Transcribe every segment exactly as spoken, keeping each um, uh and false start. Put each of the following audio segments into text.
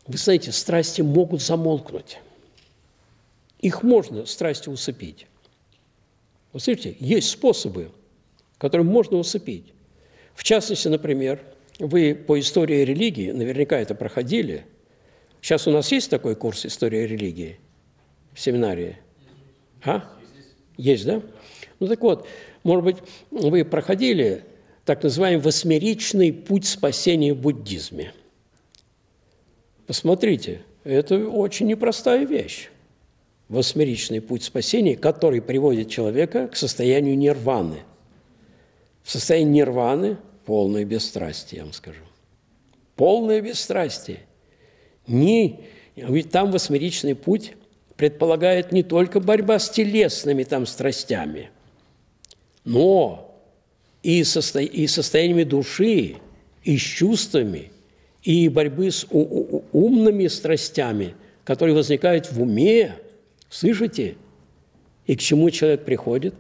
Вы знаете, страсти могут замолкнуть. Их можно, страсти, усыпить. Вы слышите, есть способы, которым можно усыпить. В частности, например, вы по истории религии, наверняка это проходили. Сейчас у нас есть такой курс «История религии» в семинарии? А? Есть, да? Ну так вот, может быть, вы проходили так называемый восьмеричный путь спасения в буддизме. Посмотрите, это очень непростая вещь. Восьмеричный путь спасения, который приводит человека к состоянию нирваны. В состоянии нирваны полное бесстрастие, я вам скажу. Полное бесстрастие. Не, ведь там восьмеричный путь предполагает не только борьба с телесными там страстями, но и, состо... и состояниями души, и с чувствами, и борьбы с у... умными страстями, которые возникают в уме. Слышите? И к чему человек приходит?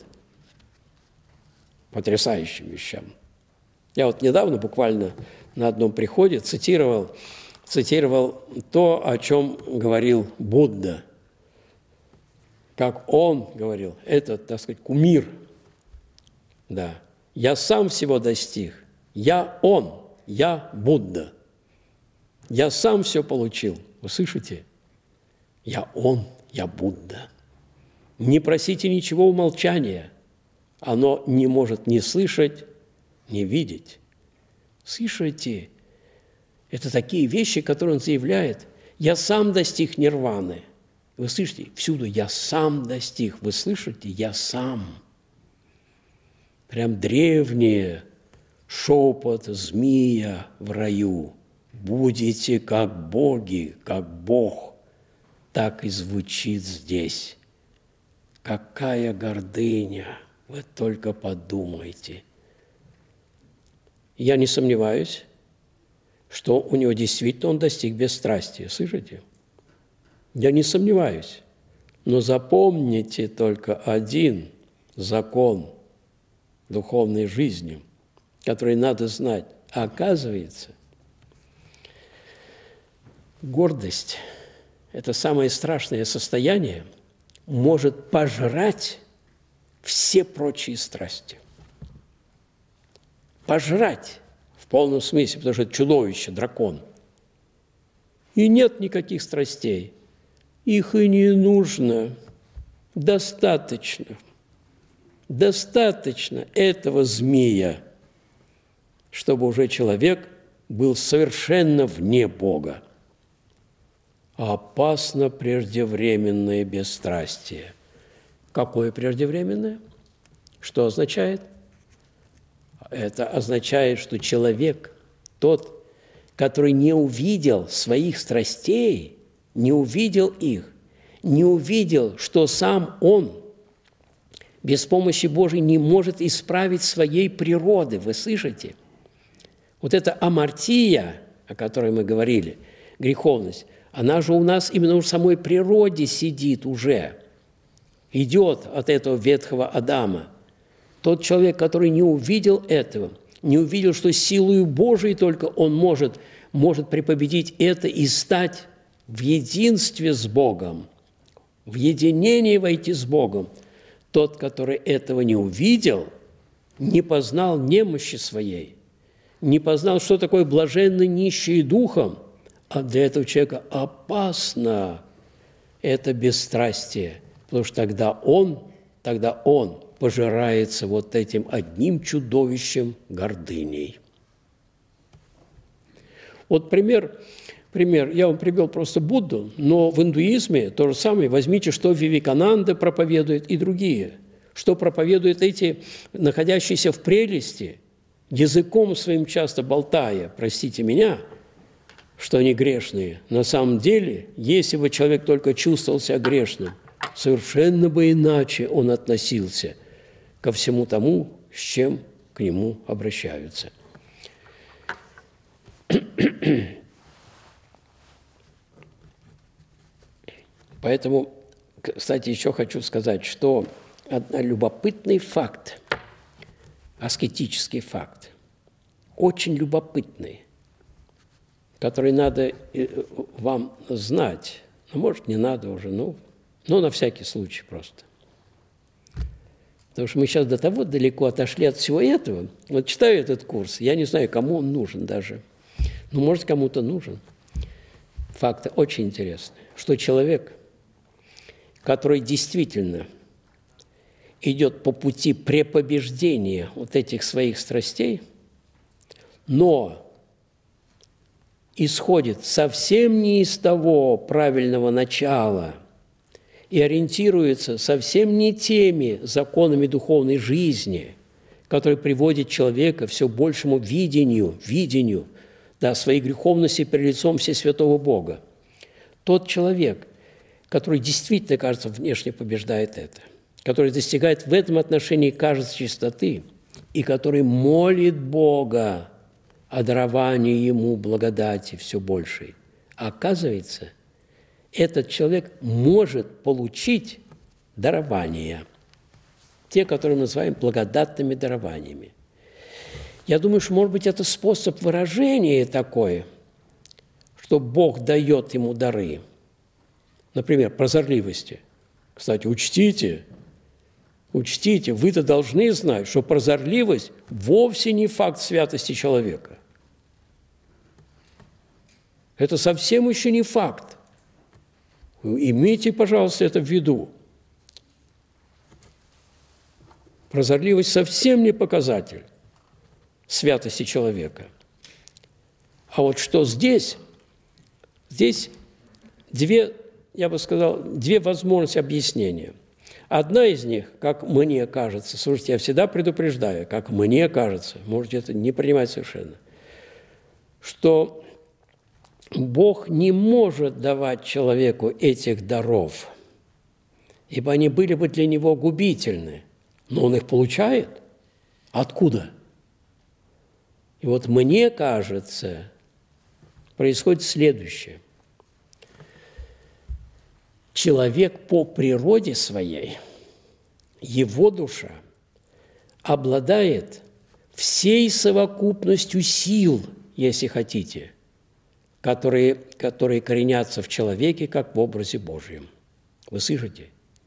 Потрясающим вещам. Я вот недавно буквально на одном приходе цитировал, цитировал то, о чем говорил Будда. Как он говорил, это, так сказать, кумир. Да. Я сам всего достиг. Я он, я Будда. Я сам все получил. Вы слышите? Я он, я Будда. Не просите ничего умолчания. Оно не может ни слышать, ни видеть. Слышите? Это такие вещи, которые он заявляет. Я сам достиг нирваны. Вы слышите? Всюду я сам достиг. Вы слышите? Я сам. Прям древнее шепот змея в раю. Будете как боги, как Бог. Так и звучит здесь. Какая гордыня! Вы только подумайте. Я не сомневаюсь, что у него действительно он достиг бесстрастия. Слышите? Я не сомневаюсь. Но запомните только один закон духовной жизни, который надо знать. А оказывается, гордость – это самое страшное состояние, может пожрать все прочие страсти. Пожрать в полном смысле, потому что это чудовище, дракон. И нет никаких страстей. Их и не нужно. Достаточно. Достаточно этого змея, чтобы уже человек был совершенно вне Бога. Опасно преждевременное бесстрастие. Какое преждевременное? Что означает? Это означает, что человек, тот, который не увидел своих страстей, не увидел их, не увидел, что сам он без помощи Божией не может исправить своей природы. Вы слышите? Вот эта амартия, о которой мы говорили, греховность, она же у нас именно в самой природе сидит уже, идет от этого ветхого Адама. Тот человек, который не увидел этого, не увидел, что силою Божией только он может, может препобедить это и стать в единстве с Богом, в единении войти с Богом. Тот, который этого не увидел, не познал немощи своей, не познал, что такое блаженно нищие духом, а для этого человека опасно это бесстрастие, потому что тогда он, тогда он пожирается вот этим одним чудовищем гордыней. Вот пример, пример, я вам привел просто Будду, но в индуизме то же самое. Возьмите, что Вивекананда проповедует и другие, что проповедуют эти, находящиеся в прелести, языком своим часто болтая, простите меня, что они грешные. На самом деле, если бы человек только чувствовал себя грешным, совершенно бы иначе он относился ко всему тому, с чем к нему обращаются. Поэтому, кстати, еще хочу сказать, что любопытный факт, аскетический факт, очень любопытный. который надо вам знать. Ну, может, не надо уже, ну, ну, на всякий случай просто. Потому что мы сейчас до того далеко отошли от всего этого. Вот читаю этот курс, я не знаю, кому он нужен даже. Ну, может, кому-то нужен. Факты очень интересные, что человек, который действительно идет по пути препобеждения вот этих своих страстей, но исходит совсем не из того правильного начала и ориентируется совсем не теми законами духовной жизни, которые приводят человека к все большему видению, видению, да, своей греховности перед лицом Всесвятого Бога. Тот человек, который действительно, кажется, внешне побеждает это, который достигает в этом отношении, кажется, чистоты, и который молит Бога о даровании ему благодати все большей. А оказывается, этот человек может получить дарования, те, которые мы называем благодатными дарованиями. Я думаю, что, может быть, это способ выражения такой, что Бог дает ему дары. Например, прозорливости. Кстати, учтите, учтите, вы-то должны знать, что прозорливость вовсе не факт святости человека. Это совсем еще не факт. Имейте, пожалуйста, это в виду. Прозорливость совсем не показатель святости человека. А вот что здесь? Здесь две, я бы сказал, две возможности объяснения. Одна из них, как мне кажется, слушайте, я всегда предупреждаю, как мне кажется, можете это не принимать совершенно, что Бог не может давать человеку этих даров, ибо они были бы для него губительны, но он их получает. Откуда? И вот мне кажется, происходит следующее. Человек по природе своей, его душа, обладает всей совокупностью сил, если хотите, которые, которые коренятся в человеке, как в образе Божьем. Вы слышите?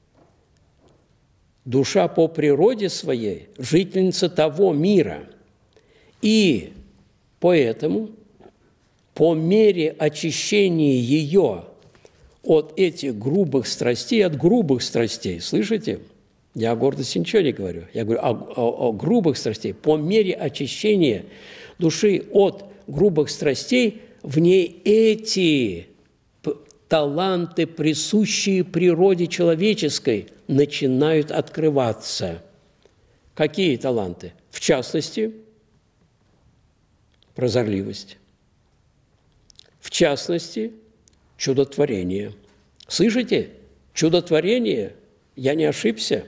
Душа по природе своей – жительница того мира. И поэтому по мере очищения ее от этих грубых страстей, от грубых страстей, слышите? Я о гордости ничего не говорю, я говорю о, о, о грубых страстей. По мере очищения души от грубых страстей в ней эти таланты, присущие природе человеческой, начинают открываться. Какие таланты? В частности, прозорливость. В частности, чудотворение. Слышите? Чудотворение. Я не ошибся.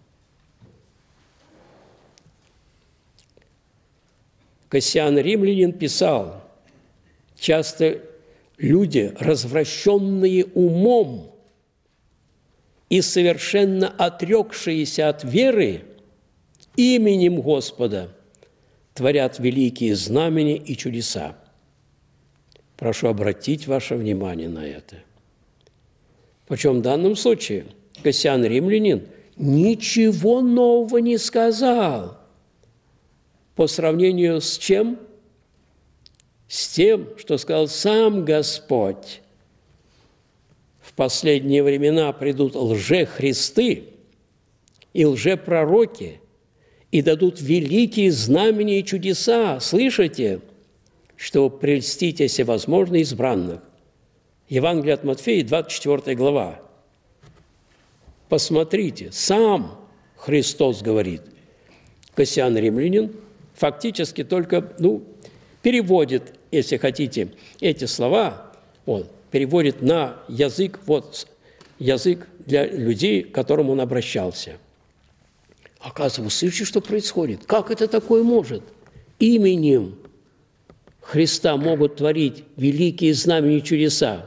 Кассиан Римлянин писал, часто люди, развращенные умом и совершенно отрекшиеся от веры, именем Господа творят великие знамения и чудеса. Прошу обратить ваше внимание на это. Причем в данном случае Кассиан Римлянин ничего нового не сказал по сравнению с чем? С тем, что сказал сам Господь. В последние времена придут лжехристы и лжепророки и дадут великие знамения и чудеса. Слышите? Чтобы прельстить, если возможно, избранных. Евангелие от Матфея, двадцать четвёртая глава. Посмотрите, сам Христос говорит. Кассиан Римлянин фактически только, ну, переводит, если хотите, эти слова, вот, переводит на язык, вот, язык для людей, к которым он обращался. Оказывается, вы слышите, что происходит? Как это такое может? Именем Христа могут творить великие знамения и чудеса.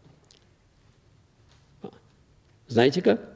Знаете как?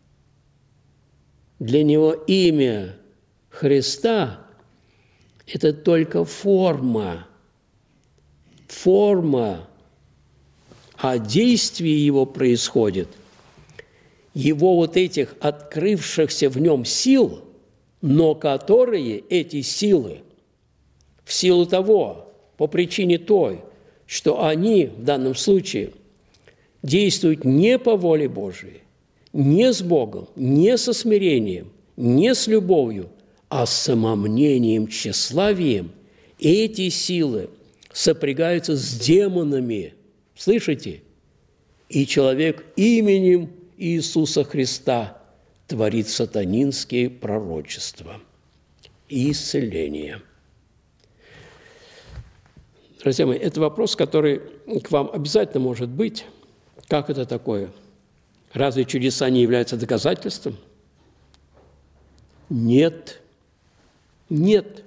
Для него имя Христа – это только форма, форма, а действие его происходит, его вот этих открывшихся в нем сил, но которые эти силы, в силу того, по причине той, что они в данном случае действуют не по воле Божией, не с Богом, не со смирением, не с любовью, а с самомнением, тщеславием, эти силы сопрягаются с демонами. Слышите? И человек именем Иисуса Христа творит сатанинские пророчества и исцеления. Друзья мои, это вопрос, который к вам обязательно может быть. Как это такое? Разве чудеса не являются доказательством? Нет. Нет.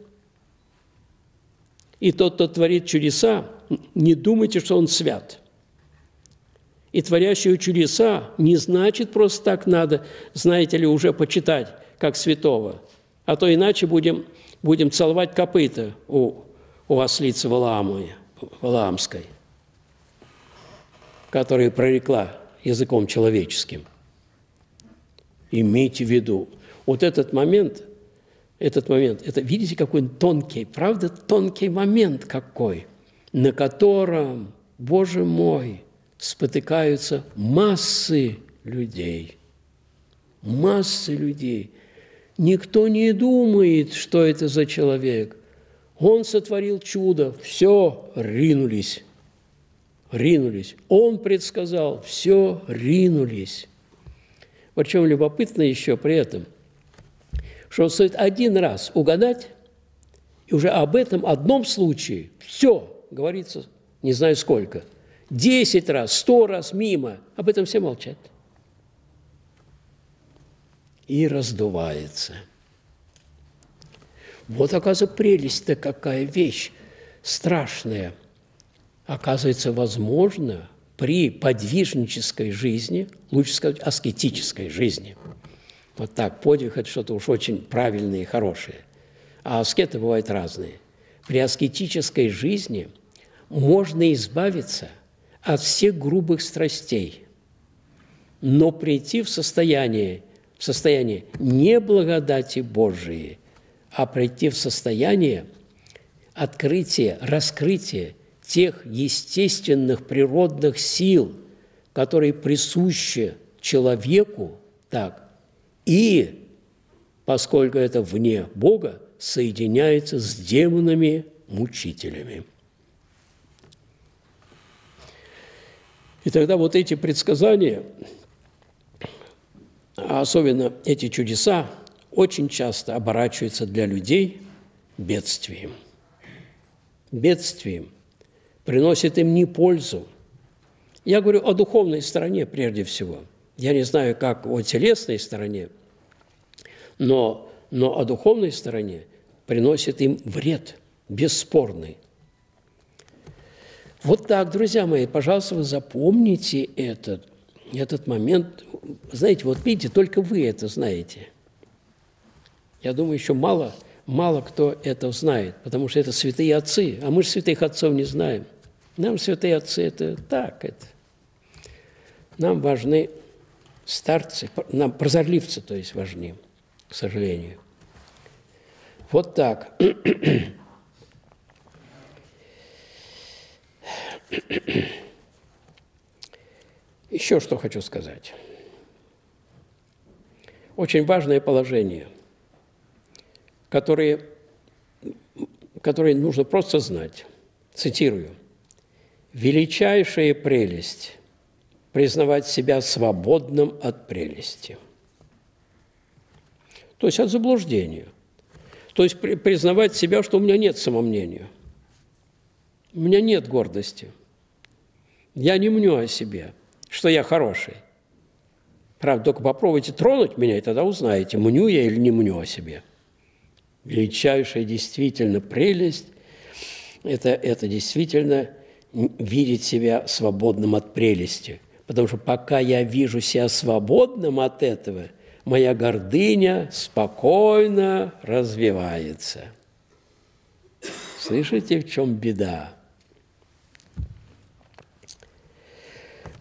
И тот, кто творит чудеса, не думайте, что он свят. И творящие чудеса не значит просто так надо, знаете ли, уже почитать, как святого. А то иначе будем, будем целовать копыта у, у ослицы Валаамой, Валаамской, которая прорекла языком человеческим. Имейте в виду, вот этот момент, этот момент, это, видите, какой он тонкий, правда, тонкий момент какой, на котором, Боже мой, спотыкаются массы людей. Массы людей. Никто не думает, что это за человек. Он сотворил чудо, все, ринулись. Ринулись. Он предсказал, все, ринулись. Причем любопытно еще при этом, что стоит один раз угадать, и уже об этом одном случае все говорится, не знаю сколько, десять раз, сто раз мимо, об этом все молчат. И раздувается. Вот, оказывается, прелесть-то какая вещь страшная. Оказывается, возможно при подвижнической жизни, лучше сказать, аскетической жизни. Вот так, подвиг – это что-то уж очень правильное и хорошее. А аскеты бывают разные. При аскетической жизни можно избавиться от всех грубых страстей, но прийти в состояние, в состояние не благодати Божией, а прийти в состояние открытия, раскрытия тех естественных природных сил, которые присущи человеку, так, и, поскольку это вне Бога, соединяется с демонами-мучителями. И тогда вот эти предсказания, а особенно эти чудеса, очень часто оборачиваются для людей бедствием. Бедствием. Приносит им не пользу. Я говорю о духовной стороне прежде всего. Я не знаю, как о телесной стороне, но, но о духовной стороне приносит им вред, бесспорный. Вот так, друзья мои, пожалуйста, вы запомните этот, этот момент. Знаете, вот видите, только вы это знаете. Я думаю, еще мало, мало кто это знает, потому что это святые отцы, а мы же святых отцов не знаем. Нам святые отцы – это так, это. Нам важны старцы, нам прозорливцы, то есть, важны, к сожалению. Вот так. Еще что хочу сказать. Очень важное положение, которое, которое нужно просто знать. Цитирую. «Величайшая прелесть – признавать себя свободным от прелести». То есть от заблуждения. То есть признавать себя, что у меня нет самомнения. У меня нет гордости. Я не мню о себе, что я хороший. Правда, только попробуйте тронуть меня, и тогда узнаете, мню я или не мню о себе. Величайшая действительно прелесть – это, это действительно видеть себя свободным от прелести. Потому что пока я вижу себя свободным от этого, моя гордыня спокойно развивается. Слышите, в чем беда?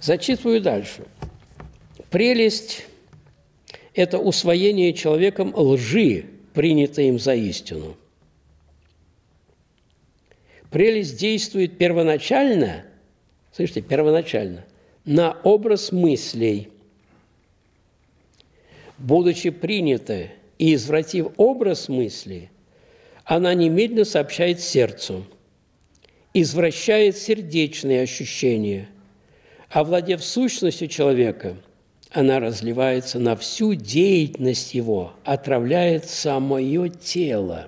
Зачитываю дальше. Прелесть – это усвоение человеком лжи, принятой им за истину. Прелесть действует первоначально, слышите, первоначально, на образ мыслей. Будучи принята и извратив образ мысли, она немедленно сообщает сердцу, извращает сердечные ощущения. Овладев сущностью человека, она разливается на всю деятельность его, отравляет самое тело.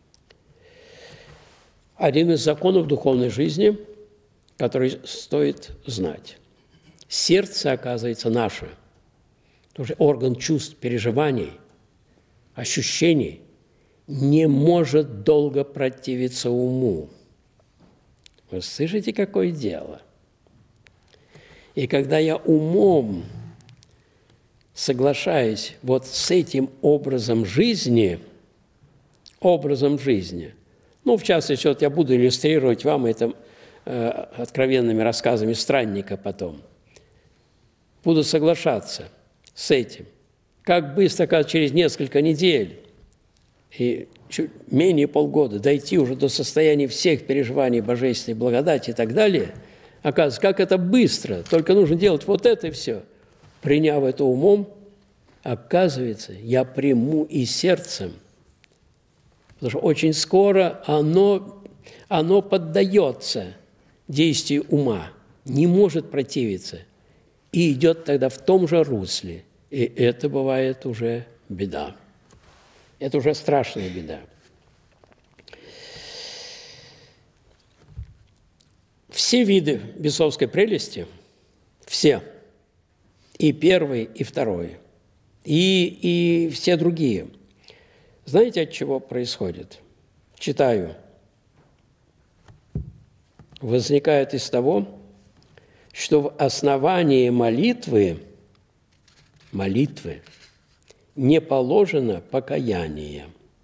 Один из законов духовной жизни, который стоит знать. Сердце, оказывается, наше, тоже орган чувств, переживаний, ощущений, не может долго противиться уму. Вы слышите, какое дело? И когда я умом соглашаюсь вот с этим образом жизни, образом жизни, ну, в частности, вот я буду иллюстрировать вам это э, откровенными рассказами странника потом, буду соглашаться с этим. Как быстро, как через несколько недель и чуть менее полгода дойти уже до состояния всех переживаний божественной благодати и так далее, оказывается, как это быстро, только нужно делать вот это и все. Приняв это умом, оказывается, я приму и сердцем, потому что очень скоро оно, оно поддается действию ума, не может противиться, и идет тогда в том же русле. И это бывает уже беда. Это уже страшная беда. Все виды бесовской прелести, все, и первый, и второй, и, и все другие, знаете, от чего происходит? Читаю. Возникает из того, что в основании молитвы, молитвы не положено покаяние,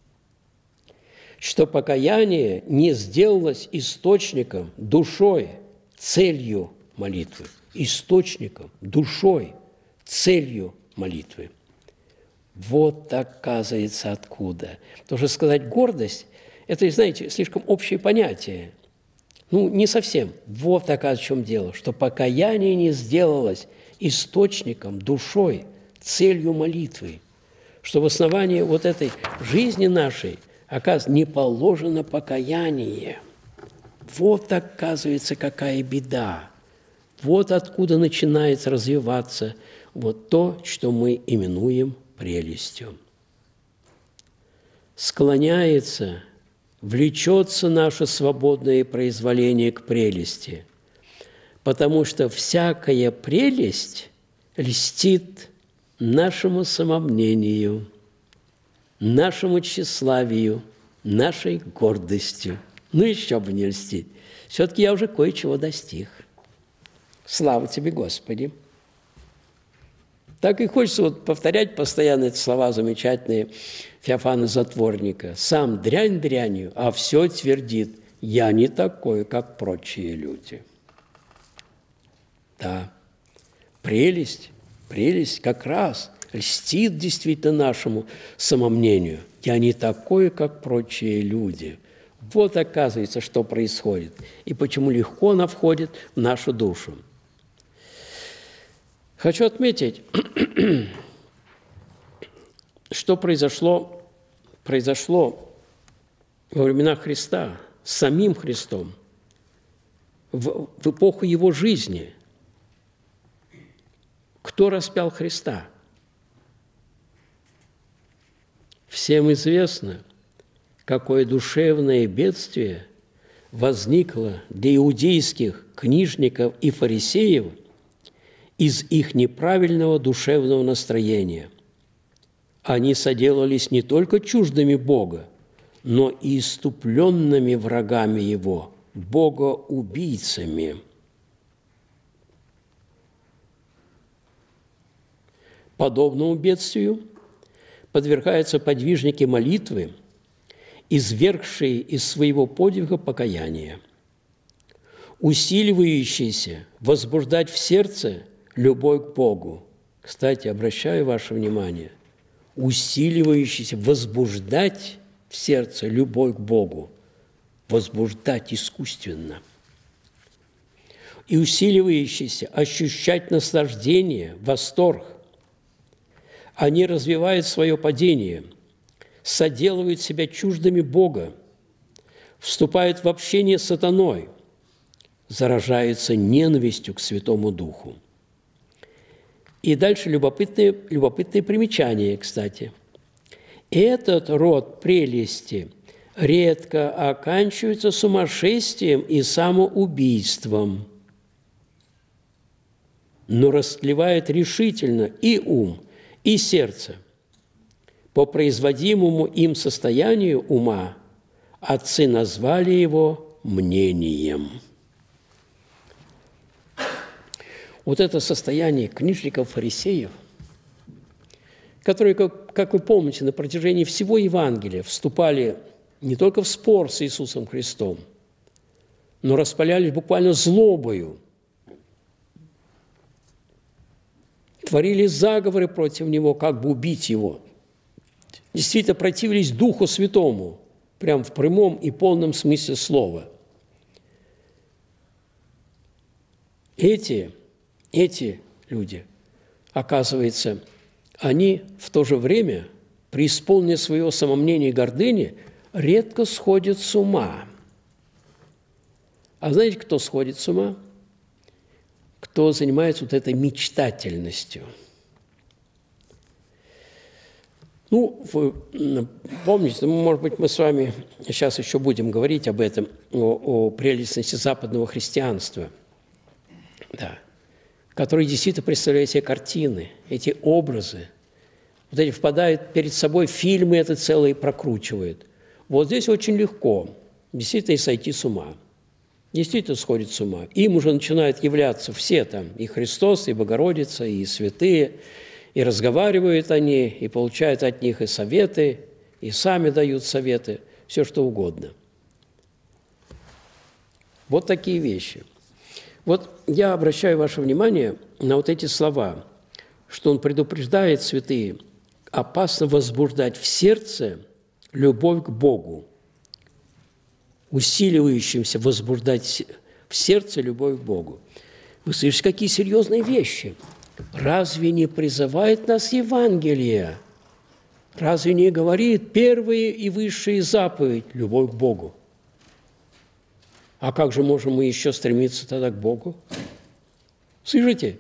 что покаяние не сделалось источником, душой, целью молитвы, источником, душой, целью молитвы. Вот оказывается откуда. Потому что сказать гордость – это, знаете, слишком общее понятие. Ну, не совсем. Вот оказывается, в чем дело, что покаяние не сделалось источником, душой, целью молитвы, что в основании вот этой жизни нашей, оказывается, не положено покаяние. Вот, оказывается, какая беда. Вот откуда начинает развиваться вот то, что мы именуем прелестью. Склоняется, влечется наше свободное произволение к прелести, потому что всякая прелесть льстит нашему самомнению, нашему тщеславию, нашей гордостью. Ну, еще бы не льстить. Все-таки я уже кое-чего достиг. Слава тебе, Господи! Так и хочется вот повторять постоянно эти слова замечательные Феофана Затворника. «Сам дрянь дрянью, а все твердит, я не такой, как прочие люди». Да, прелесть, прелесть как раз льстит действительно нашему самомнению. Я не такой, как прочие люди. Вот оказывается, что происходит, и почему легко она входит в нашу душу. Хочу отметить, что произошло, произошло во времена Христа, с самим Христом, в, в эпоху Его жизни. Кто распял Христа? Всем известно, какое душевное бедствие возникло для иудейских книжников и фарисеев из их неправильного душевного настроения. Они соделались не только чуждыми Бога, но и иступленными врагами Его, богоубийцами. Подобному бедствию подвергаются подвижники молитвы, извергшие из своего подвига покаяние. усиливающийся возбуждать в сердце любовь к Богу. Кстати, обращаю ваше внимание, усиливающийся возбуждать в сердце любовь к Богу, возбуждать искусственно. И усиливающийся ощущать наслаждение, восторг. Они развивают свое падение, соделывают себя чуждыми Бога, вступают в общение с сатаной, заражаются ненавистью к Святому Духу. И дальше любопытные, любопытные примечания, кстати. Этот род прелести редко оканчивается сумасшествием и самоубийством, но растлевает решительно и ум, и сердце. По производимому им состоянию ума отцы назвали его мнением. Вот это состояние книжников-фарисеев, которые, как, как вы помните, на протяжении всего Евангелия вступали не только в спор с Иисусом Христом, но распалялись буквально злобою, творили заговоры против Него, как бы убить Его, действительно противились Духу Святому, прям в прямом и полном смысле слова. Эти, эти люди, оказывается, они в то же время, преисполненные своего самомнения и гордыни, редко сходят с ума. А знаете, кто сходит с ума? Кто занимается вот этой мечтательностью. Ну, вы помните, может быть, мы с вами сейчас еще будем говорить об этом, о, о прелестности западного христианства, да, которые действительно представляют себе картины, эти образы, вот эти впадают перед собой фильмы, это целые прокручивают. Вот здесь очень легко действительно и сойти с ума. Действительно сходит с ума. Им уже начинают являться все там, и Христос, и Богородица, и святые, и разговаривают они, и получают от них и советы, и сами дают советы, все что угодно. Вот такие вещи. Вот я обращаю ваше внимание на вот эти слова, что он предупреждает, святые, опасно возбуждать в сердце любовь к Богу, усиливающимся возбуждать в сердце любовь к Богу. Вы слышите, какие серьезные вещи. Разве не призывает нас Евангелие? Разве не говорит первые и высшие заповедь – любовь к Богу? А как же можем мы еще стремиться тогда к Богу? Слышите?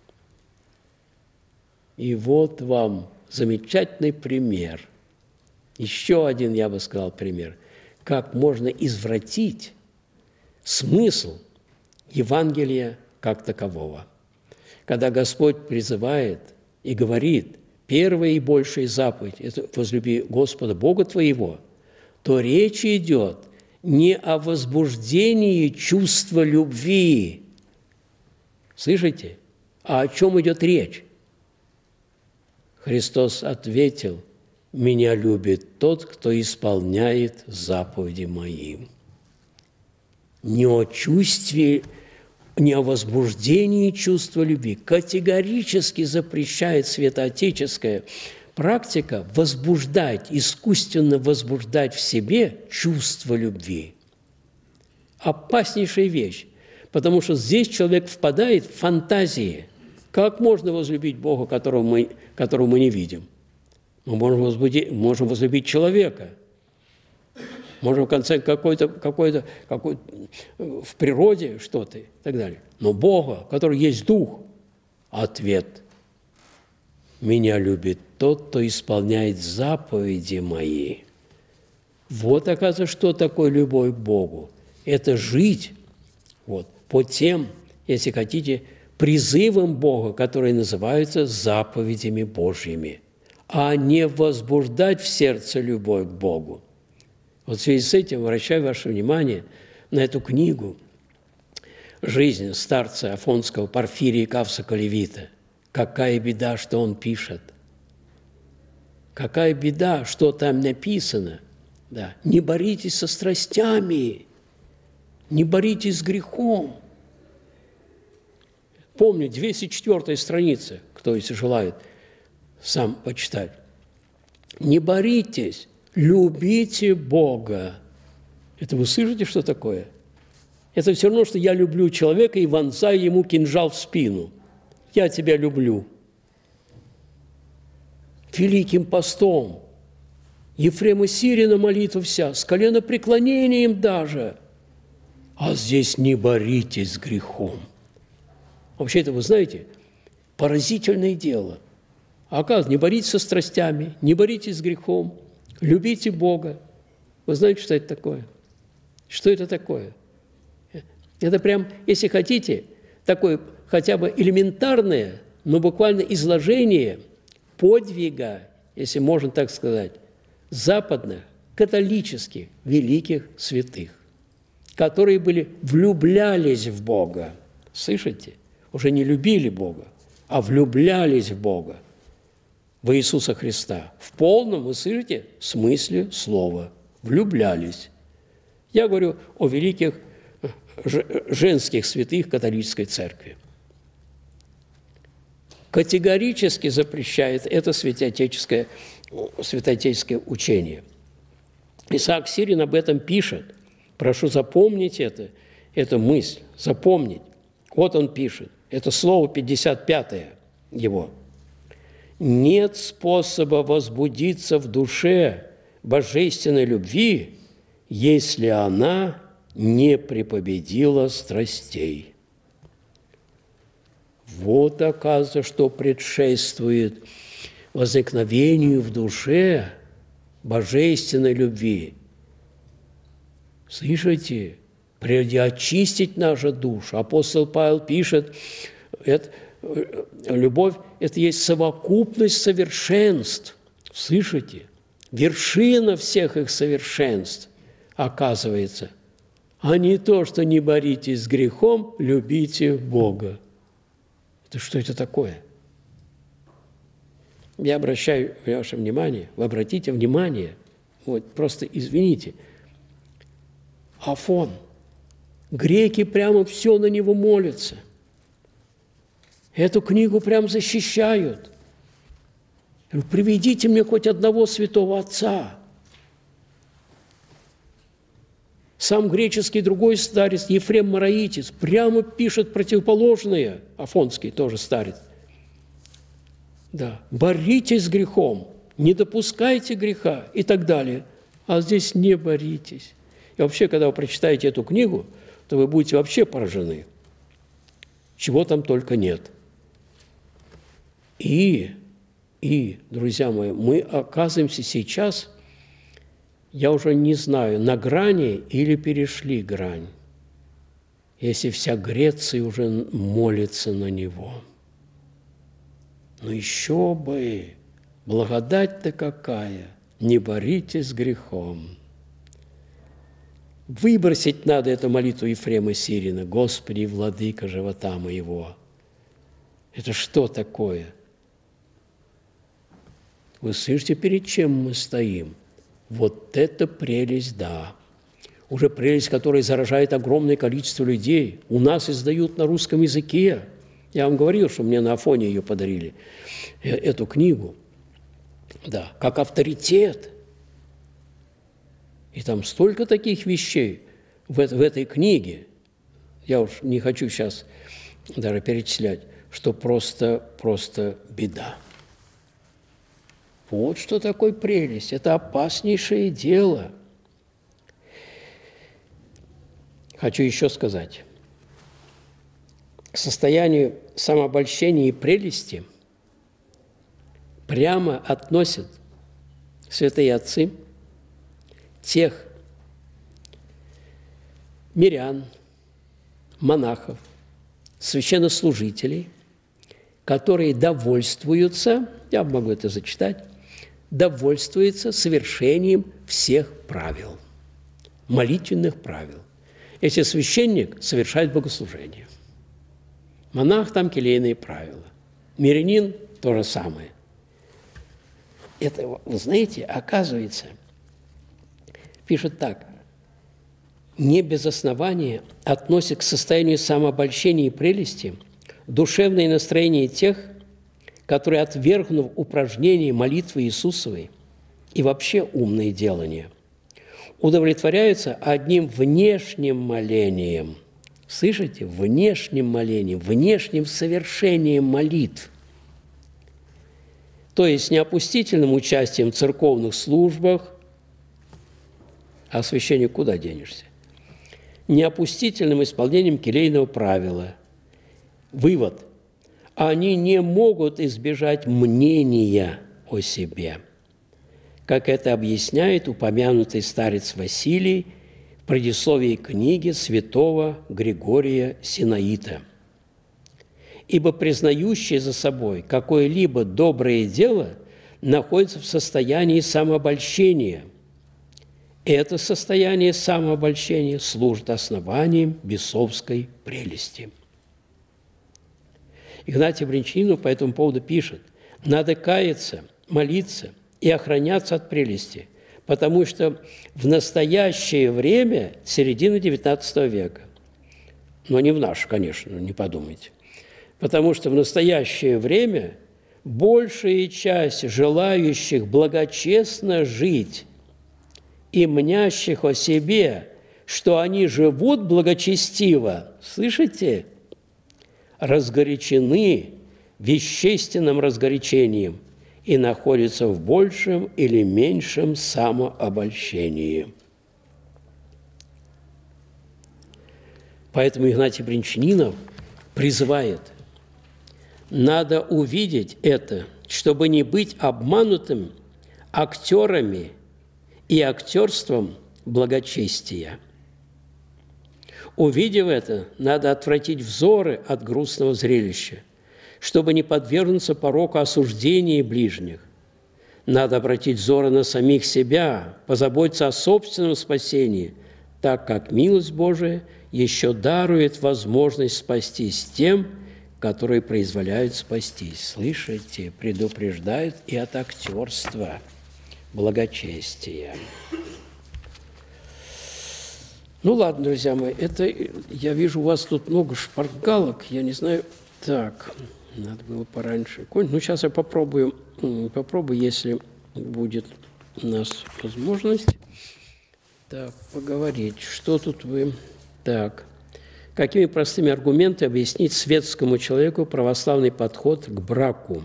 И вот вам замечательный пример. Еще один, я бы сказал, пример. Как можно извратить смысл Евангелия как такового. Когда Господь призывает и говорит, первая и большая заповедь – это возлюби Господа Бога твоего, то речь идет не о возбуждении чувства любви. Слышите? А о чем идет речь? Христос ответил, «Меня любит тот, кто исполняет заповеди мои». Не о чувстве, не о возбуждении чувства любви. Категорически запрещает святоотеческая практика возбуждать, искусственно возбуждать в себе чувство любви. Опаснейшая вещь, потому что здесь человек впадает в фантазии. Как можно возлюбить Бога, которого мы, которого мы не видим? Мы можем возбудить, можем возлюбить человека. Можем в конце какой-то, какой-то, какой-то в природе что-то и так далее. Но Бога, который есть Дух, ответ. Меня любит тот, кто исполняет заповеди мои. Вот, оказывается, что такое любовь к Богу. Это жить вот, по тем, если хотите, призывам Бога, которые называются заповедями Божьими, а не возбуждать в сердце любовь к Богу. Вот в связи с этим обращаю ваше внимание на эту книгу «Жизнь старца Афонского Порфирия Кавса-Колевита». Какая беда, что он пишет. Какая беда, что там написано. Да. Не боритесь со страстями. Не боритесь с грехом. Помню, двести четвёртая страница, кто, если желает, сам почитать. Не боритесь, любите Бога. Это вы слышите, что такое? Это все равно, что я люблю человека и вонзаю ему кинжал в спину. Я тебя люблю. Великим постом. Ефрема Сирина молитва вся, с коленопреклонением даже. А здесь не боритесь с грехом. Вообще это, вы знаете, поразительное дело. А оказывается, не боритесь со страстями, не боритесь с грехом, любите Бога. Вы знаете, что это такое? Что это такое? Это прям, если хотите, такое хотя бы элементарное, но буквально изложение подвига, если можно так сказать, западных, католических, великих святых, которые были, влюблялись в Бога. Слышите? Уже не любили Бога, а влюблялись в Бога, в Иисуса Христа. В полном, вы слышите, смысле слова. Влюблялись. Я говорю о великих женских святых католической церкви. Категорически запрещает это святоотеческое, святоотеческое учение. Исаак Сирин об этом пишет. Прошу запомнить это, эту мысль, запомнить. Вот он пишет, это слово пятьдесят пятое его. «Нет способа возбудиться в душе божественной любви, если она не препобедила страстей». Вот, оказывается, что предшествует возникновению в душе божественной любви. Слышите? Прежде очистить нашу душу. Апостол Павел пишет, это, любовь – это есть совокупность совершенств. Слышите? Вершина всех их совершенств, оказывается. А не то, что не боритесь с грехом, любите Бога. Это что это такое? Я обращаю ваше внимание, вы обратите внимание, вот просто извините, Афон. Греки прямо все на него молятся. Эту книгу прям защищают. Приведите мне хоть одного святого отца. Сам греческий другой старец, Ефрем Мараитис, прямо пишет противоположное, Афонский тоже старец. Да, боритесь с грехом, не допускайте греха и так далее. А здесь не боритесь. И вообще, когда вы прочитаете эту книгу, то вы будете вообще поражены. Чего там только нет. И, и, друзья мои, мы оказываемся сейчас, я уже не знаю, на грани или перешли грань, если вся Греция уже молится на него. Но еще бы, благодать-то какая, не боритесь с грехом. Выбросить надо эту молитву Ефрема Сирина. «Господи, владыка живота моего». Это что такое? Вы слышите, перед чем мы стоим? Вот это прелесть, да. Уже прелесть, которая заражает огромное количество людей. У нас издают на русском языке. Я вам говорил, что мне на Афоне ее подарили, эту книгу. Да, как авторитет. И там столько таких вещей в, в этой книге, я уж не хочу сейчас даже перечислять, что просто, просто беда. Вот что такое прелесть. Это опаснейшее дело. Хочу еще сказать. К состоянию самообольщения и прелести прямо относят святые отцы тех мирян, монахов, священнослужителей, которые довольствуются, я могу это зачитать, довольствуются совершением всех правил, молитвенных правил. Если священник совершает богослужение, монах там келейные правила, мирянин то же самое. Это, вы знаете, оказывается, пишет так, не без основания относит к состоянию самообольщения и прелести душевное настроение тех, которые, отвергнув упражнения молитвы Иисусовой и вообще умные делания, удовлетворяются одним внешним молением. Слышите? Внешним молением, внешним совершением молитв. То есть не опустительным участием в церковных службах, а освящение куда денешься? Не опустительным исполнением келейного правила. Вывод. Они не могут избежать мнения о себе, как это объясняет упомянутый старец Василий в предисловии книги святого Григория Синаита. Ибо признающий за собой какое-либо доброе дело находится в состоянии самообольщения. Это состояние самообольщения служит основанием бесовской прелести. Игнатий Бринчанинов по этому поводу пишет: «Надо каяться, молиться и охраняться от прелести, потому что в настоящее время середина девятнадцатого века, но не в наш, конечно, не подумайте, потому что в настоящее время большая часть желающих благочестно жить и мнящих о себе, что они живут благочестиво, слышите, разгорячены вещественным разгорячением и находятся в большем или меньшем самообольщении». Поэтому Игнатий Бринчанинов призывает: надо увидеть это, чтобы не быть обманутым актерами и актерством благочестия. Увидев это, надо отвратить взоры от грустного зрелища, чтобы не подвергнуться пороку осуждения ближних. Надо обратить взоры на самих себя, позаботиться о собственном спасении, так как милость Божия еще дарует возможность спастись тем, которые произволяют спастись. Слышите, предупреждают и от актерства благочестия. Ну ладно, друзья мои, это я вижу, у вас тут много шпаргалок, я не знаю. Так, надо было пораньше кончить. Ну, сейчас я попробую, попробую, если будет у нас возможность, так, поговорить. Что тут вы... Так, какими простыми аргументами объяснить светскому человеку православный подход к браку?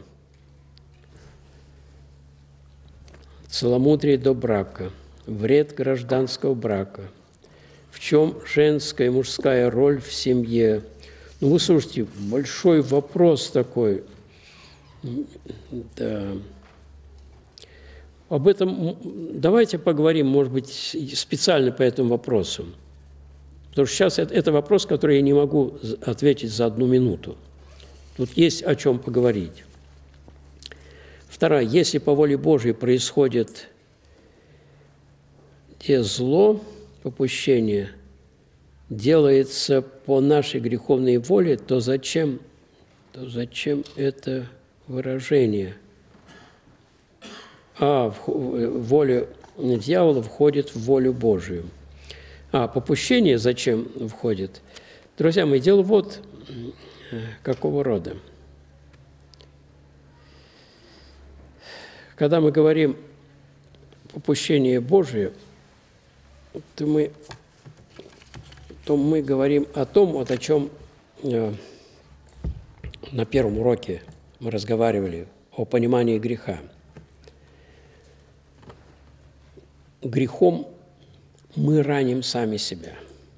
Целомудрие до брака, вред гражданского брака, в чем женская и мужская роль в семье. Ну, вы слушайте, большой вопрос такой. Да. Об этом давайте поговорим, может быть, специально по этому вопросу. Потому что сейчас это, это вопрос, который я не могу ответить за одну минуту. Тут есть о чем поговорить. Второе. Если по воле Божьей происходит те зло, попущение, делается по нашей греховной воле, то зачем, то зачем это выражение? А, воля дьявола входит в волю Божию. А, попущение зачем входит? Друзья мои, дело вот какого рода. Когда мы говорим попущение Божие, то мы, то мы говорим о том, вот о чем э, на первом уроке мы разговаривали, о понимании греха. Грехом мы раним сами себя.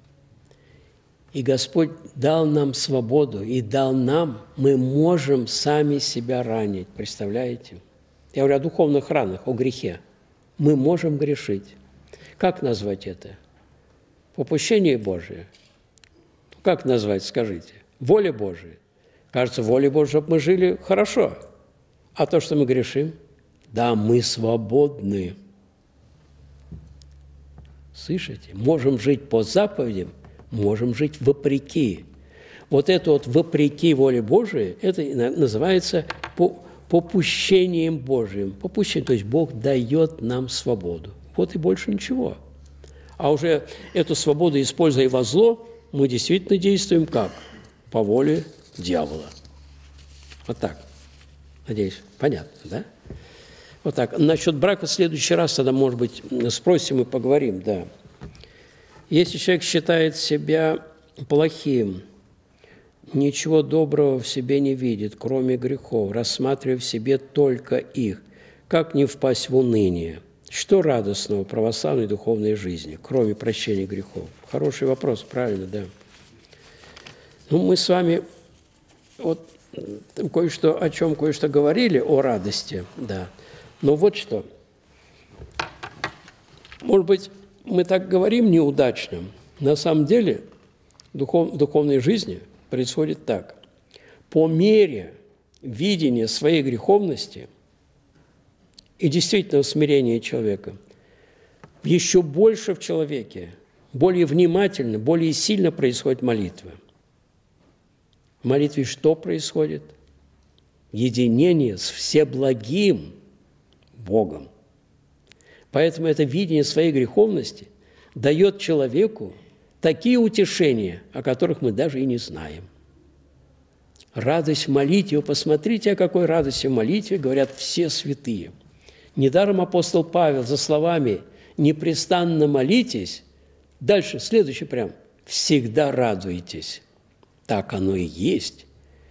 И Господь дал нам свободу, и дал нам, мы можем сами себя ранить. Представляете? Я говорю о духовных ранах, о грехе. Мы можем грешить. Как назвать это? Попущение Божие. Как назвать, скажите? Воля Божия. Кажется, воля Божия, чтобы мы жили хорошо. А то, что мы грешим, да, мы свободны. Слышите? Можем жить по заповедям, можем жить вопреки. Вот это вот вопреки воле Божией, это называется попущением Божиим. Попущение, то есть Бог дает нам свободу. Вот и больше ничего. А уже эту свободу, используя во зло, мы действительно действуем как? По воле дьявола. Вот так. Надеюсь, понятно, да? Вот так. Насчет брака в следующий раз тогда, может быть, спросим и поговорим, да. Если человек считает себя плохим, ничего доброго в себе не видит, кроме грехов, рассматривая в себе только их, как не впасть в уныние? Что радостного в православной духовной жизни, кроме прощения грехов? Хороший вопрос, правильно, да. Ну, мы с вами вот кое-что, о чем кое-что говорили, о радости, да. Но вот что. Может быть, мы так говорим неудачно. На самом деле духов, в духовной жизни происходит так. По мере видения своей греховности и действительного смирения человека, еще больше в человеке, более внимательно, более сильно происходит молитва. В молитве что происходит? Единение с всеблагим Богом. Поэтому это видение своей греховности дает человеку такие утешения, о которых мы даже и не знаем. Радость в молитве, посмотрите, о какой радости в молитве говорят все святые. Недаром апостол Павел за словами «непрестанно молитесь», дальше, следующий прям, «всегда радуйтесь». Так оно и есть.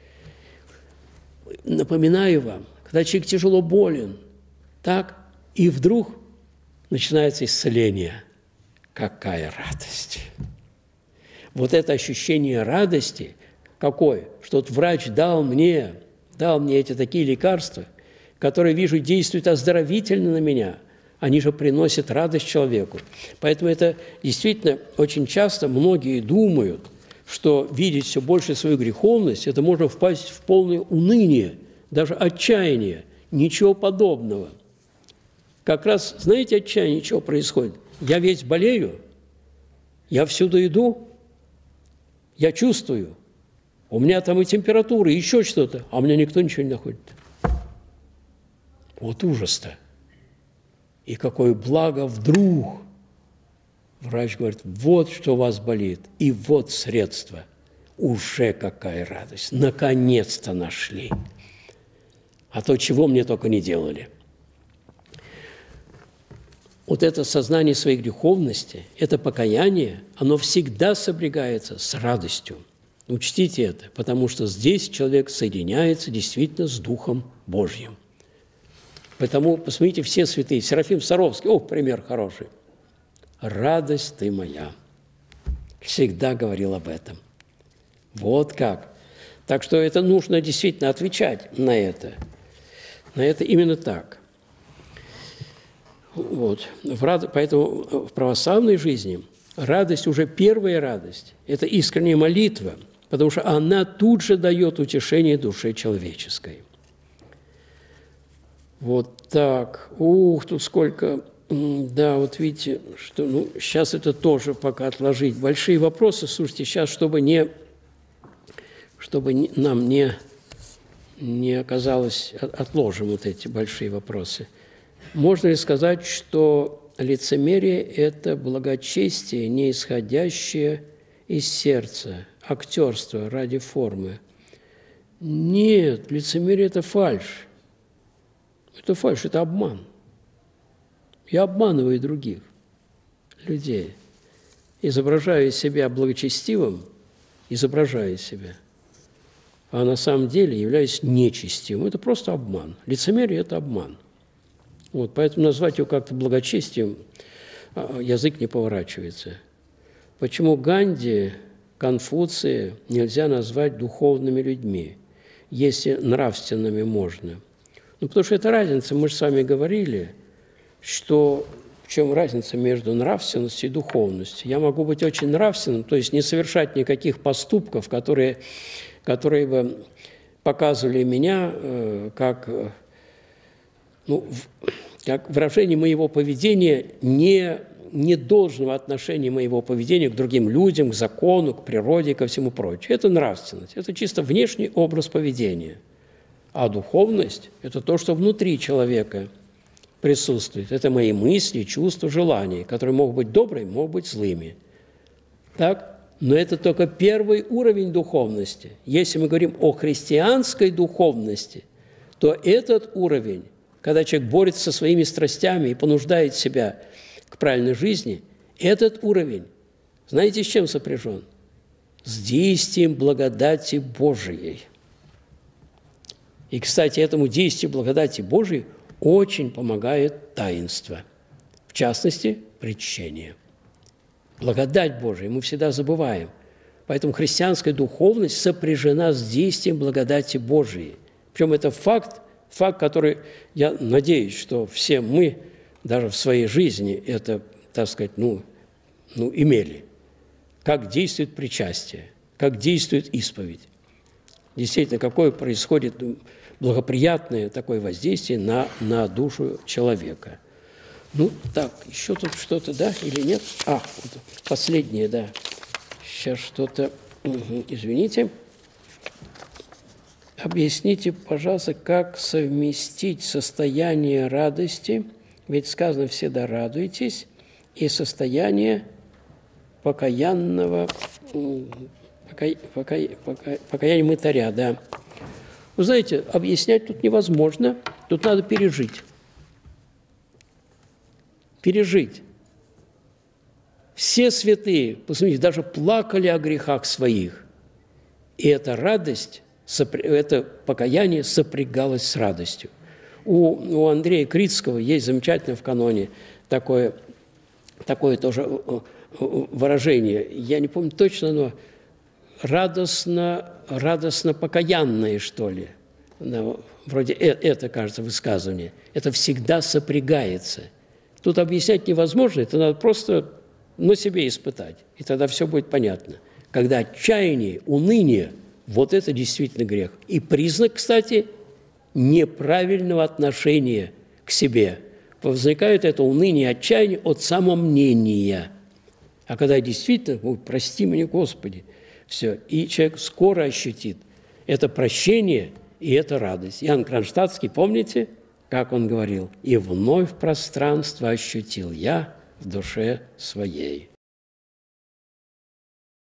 Напоминаю вам, когда человек тяжело болен, так, и вдруг начинается исцеление. Какая радость! Вот это ощущение радости, какое? Что вот врач дал мне, дал мне эти такие лекарства, которые, вижу, действуют оздоровительно на меня, они же приносят радость человеку. Поэтому это действительно очень часто многие думают, что видеть все больше свою греховность, это можно впасть в полное уныние, даже отчаяние. Ничего подобного. Как раз, знаете, отчаяние, чего происходит? Я весь болею, я всюду иду, я чувствую, у меня там и температура, и еще что-то, а у меня никто ничего не находит. Вот ужас-то. И какое благо вдруг. Врач говорит, вот что у вас болит, и вот средства. Уже какая радость. Наконец-то нашли. А то, чего мне только не делали. Вот это сознание своей греховности, это покаяние, оно всегда сопрягается с радостью. Учтите это, потому что здесь человек соединяется действительно с Духом Божьим. Поэтому, посмотрите, все святые. Серафим Саровский, о, пример хороший. «Радость ты моя». Всегда говорил об этом. Вот как. Так что это нужно действительно отвечать на это. На это именно так. Вот. Поэтому в православной жизни радость, уже первая радость, это искренняя молитва, потому что она тут же дает утешение душе человеческой. Вот так. Ух, тут сколько... Да, вот видите, что ну, сейчас это тоже пока отложить. Большие вопросы, слушайте, сейчас, чтобы, не, чтобы не, нам не, не оказалось, отложим вот эти большие вопросы. Можно ли сказать, что лицемерие – это благочестие, не исходящее из сердца, актерство ради формы? Нет, лицемерие – это фальшь. Это фальшь, это обман. Я обманываю других людей, изображаю себя благочестивым, изображаю себя, а на самом деле являюсь нечестивым. Это просто обман. Лицемерие – это обман. Вот, поэтому назвать его как-то благочестием язык не поворачивается. Почему Ганди, Конфуция нельзя назвать духовными людьми, если нравственными можно? Ну, потому что это разница, мы же с вами говорили, что в чем разница между нравственностью и духовностью. Я могу быть очень нравственным, то есть не совершать никаких поступков, которые, которые бы показывали меня э, как, ну, как выражение моего поведения, не, не должного отношения моего поведения к другим людям, к закону, к природе, ко всему прочему. Это нравственность, это чисто внешний образ поведения. А духовность – это то, что внутри человека присутствует. Это мои мысли, чувства, желания, которые могут быть добрыми, могут быть злыми. Так? Но это только первый уровень духовности. Если мы говорим о христианской духовности, то этот уровень, когда человек борется со своими страстями и понуждает себя к правильной жизни, этот уровень, знаете, с чем сопряжен? С действием благодати Божией. И, кстати, этому действию благодати Божией очень помогает таинство, в частности, причащение. Благодать Божия мы всегда забываем. Поэтому христианская духовность сопряжена с действием благодати Божией. Причем это факт, факт, который, я надеюсь, что все мы даже в своей жизни это, так сказать, ну, ну, имели. Как действует причастие, как действует исповедь. Действительно, какое происходит благоприятное такое воздействие на, на душу человека. Ну, так, еще тут что-то, да, или нет? А, вот последнее, да. Сейчас что-то, угу, извините. Объясните, пожалуйста, как совместить состояние радости, ведь сказано «всегда радуйтесь», и состояние покаянного, покая, покая, покая, покаяния мытаря, да. Вы знаете, объяснять тут невозможно, тут надо пережить. Пережить. Все святые, посмотрите, даже плакали о грехах своих. И эта радость, это покаяние сопрягалось с радостью. У, у Андрея Критского есть замечательное в каноне такое, такое тоже выражение. Я не помню точно, но радостно, радостно покаянное, что ли. Вроде это, кажется, высказывание. Это всегда сопрягается. Тут объяснять невозможно, это надо просто на себе испытать, и тогда все будет понятно. Когда отчаяние, уныние, вот это действительно грех. И признак, кстати, неправильного отношения к себе. Возникает это уныние, отчаяние от самомнения. А когда действительно, ой, прости меня, Господи, все, и человек скоро ощутит это прощение и это радость. Иоанн Кронштадтский, помните, как он говорил? «И вновь пространство ощутил я в душе своей».